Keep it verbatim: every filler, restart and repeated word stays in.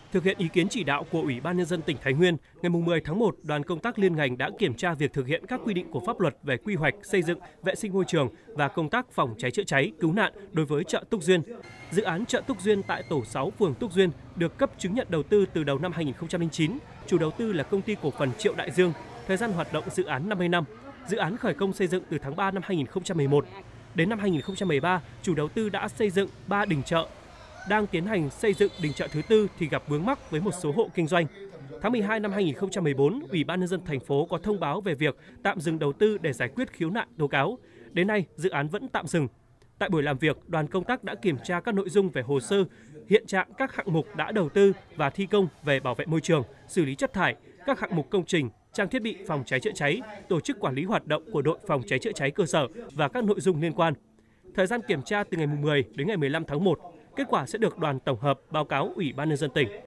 Thực hiện ý kiến chỉ đạo của Ủy ban Nhân dân tỉnh Thái Nguyên, ngày mười tháng một, đoàn công tác liên ngành đã kiểm tra việc thực hiện các quy định của pháp luật về quy hoạch, xây dựng, vệ sinh môi trường và công tác phòng cháy chữa cháy, cứu nạn đối với chợ Túc Duyên. Dự án chợ Túc Duyên tại tổ sáu phường Túc Duyên được cấp chứng nhận đầu tư từ đầu năm hai nghìn không trăm lẻ chín. Chủ đầu tư là công ty cổ phần Triệu Đại Dương. Thời gian hoạt động dự án năm mươi năm. Dự án khởi công xây dựng từ tháng ba năm hai nghìn không trăm mười một. Đến năm hai nghìn không trăm mười ba, chủ đầu tư đã xây dựng ba đình chợ. Đang tiến hành xây dựng đình chợ thứ tư thì gặp vướng mắc với một số hộ kinh doanh. Tháng mười hai năm hai nghìn không trăm mười bốn, Ủy ban Nhân dân thành phố có thông báo về việc tạm dừng đầu tư để giải quyết khiếu nại tố cáo. Đến nay, dự án vẫn tạm dừng. Tại buổi làm việc, đoàn công tác đã kiểm tra các nội dung về hồ sơ, hiện trạng các hạng mục đã đầu tư và thi công về bảo vệ môi trường, xử lý chất thải, các hạng mục công trình, trang thiết bị phòng cháy chữa cháy, tổ chức quản lý hoạt động của đội phòng cháy chữa cháy cơ sở và các nội dung liên quan. Thời gian kiểm tra từ ngày mười đến ngày mười lăm tháng một. Kết quả sẽ được đoàn tổng hợp báo cáo Ủy ban Nhân dân tỉnh.